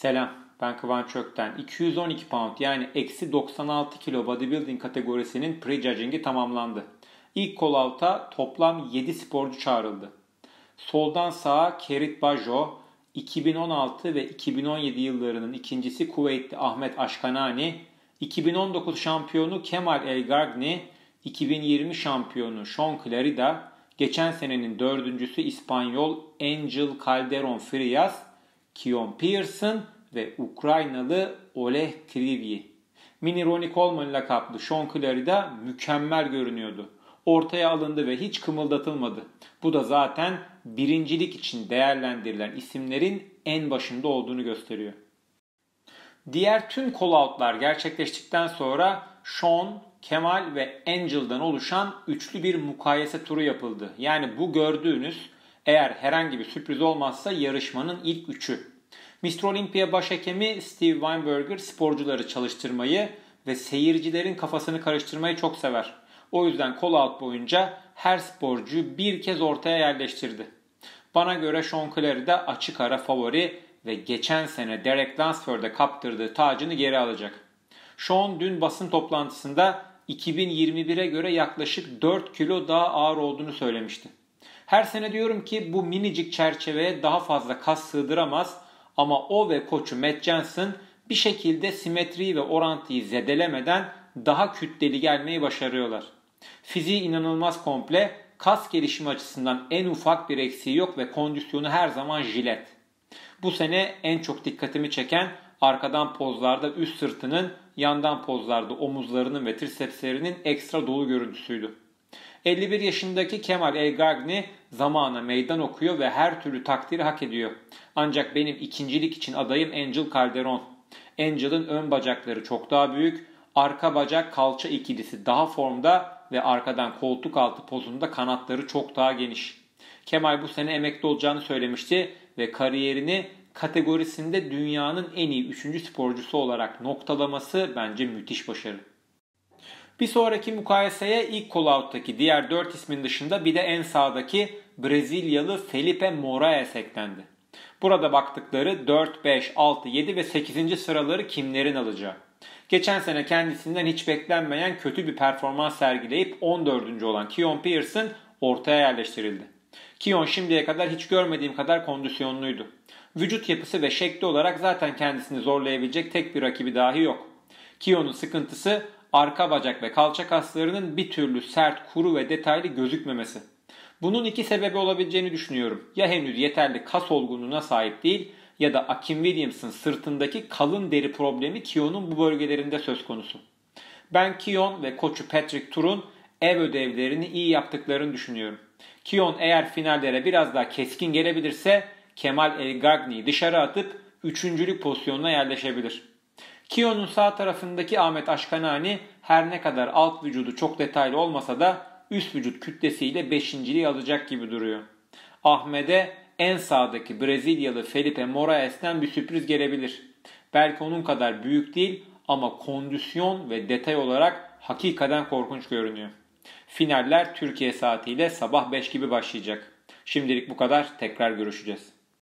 Selam, ben Kıvanç Ökten. 212 pound yani eksi 96 kilo bodybuilding kategorisinin prejudging'i tamamlandı. İlk call-out'a toplam 7 sporcu çağrıldı. Soldan sağa Kerit Bajo, 2016 ve 2017 yıllarının ikincisi Kuveytli Ahmet Aşkanani, 2019 şampiyonu Kemal El Gagni, 2020 şampiyonu Sean Clarida, geçen senenin dördüncüsü İspanyol Angel Calderon Frias, Kion Pearson ve Ukraynalı Oleg Krivyi. Mini Ronnie Coleman lakaplı Sean Clarida mükemmel görünüyordu. Ortaya alındı ve hiç kımıldatılmadı. Bu da zaten birincilik için değerlendirilen isimlerin en başında olduğunu gösteriyor. Diğer tüm call-out'lar gerçekleştikten sonra Sean, Kemal ve Angel'dan oluşan üçlü bir mukayese turu yapıldı. Yani bu gördüğünüz eğer herhangi bir sürpriz olmazsa yarışmanın ilk üçü. Mr. Olympia başhekimi Steve Weinberger sporcuları çalıştırmayı ve seyircilerin kafasını karıştırmayı çok sever. O yüzden call-out boyunca her sporcuyu bir kez ortaya yerleştirdi. Bana göre Sean Clarida açık ara favori ve geçen sene Derek Lunsford'a kaptırdığı tacını geri alacak. Sean dün basın toplantısında 2021'e göre yaklaşık 4 kilo daha ağır olduğunu söylemişti. Her sene diyorum ki bu minicik çerçeveye daha fazla kas sığdıramaz ama o ve koçu Matt Johnson bir şekilde simetriyi ve orantıyı zedelemeden daha kütleli gelmeyi başarıyorlar. Fiziği inanılmaz komple, kas gelişimi açısından en ufak bir eksiği yok ve kondisyonu her zaman jilet. Bu sene en çok dikkatimi çeken arkadan pozlarda üst sırtının, yandan pozlarda omuzlarının ve trisepslerinin ekstra dolu görüntüsüydü. 51 yaşındaki Kemal El Gagni zamana meydan okuyor ve her türlü takdiri hak ediyor. Ancak benim ikincilik için adayım Angel Calderon. Angel'ın ön bacakları çok daha büyük, arka bacak kalça ikilisi daha formda ve arkadan koltuk altı pozunda kanatları çok daha geniş. Kemal bu sene emekli olacağını söylemişti ve kariyerini kategorisinde dünyanın en iyi 3. sporcusu olarak noktalaması bence müthiş başarı. Bir sonraki mukayeseye ilk call-out'taki diğer 4 ismin dışında bir de en sağdaki Brezilyalı Felipe Moraes eklendi. Burada baktıkları 4, 5, 6, 7 ve 8. sıraları kimlerin alacağı. Geçen sene kendisinden hiç beklenmeyen kötü bir performans sergileyip 14. olan Kion Pearson ortaya yerleştirildi. Kion şimdiye kadar hiç görmediğim kadar kondisyonluydu. Vücut yapısı ve şekli olarak zaten kendisini zorlayabilecek tek bir rakibi dahi yok. Kion'un sıkıntısı arka bacak ve kalça kaslarının bir türlü sert, kuru ve detaylı gözükmemesi. Bunun iki sebebi olabileceğini düşünüyorum. Ya henüz yeterli kas olgunluğuna sahip değil ya da Akim Williams'ın sırtındaki kalın deri problemi Kion'un bu bölgelerinde söz konusu. Ben Kion ve koçu Patrick Turun ev ödevlerini iyi yaptıklarını düşünüyorum. Kion eğer finallere biraz daha keskin gelebilirse Kemal El Gagni'yi dışarı atıp üçüncülük pozisyonuna yerleşebilir. Kion'un sağ tarafındaki Ahmet Aşkanani her ne kadar alt vücudu çok detaylı olmasa da üst vücut kütlesiyle beşinciliği alacak gibi duruyor. Ahmet'e en sağdaki Brezilyalı Felipe Moraes'ten bir sürpriz gelebilir. Belki onun kadar büyük değil ama kondisyon ve detay olarak hakikaten korkunç görünüyor. Finaller Türkiye saatiyle sabah 5 gibi başlayacak. Şimdilik bu kadar. Tekrar görüşeceğiz.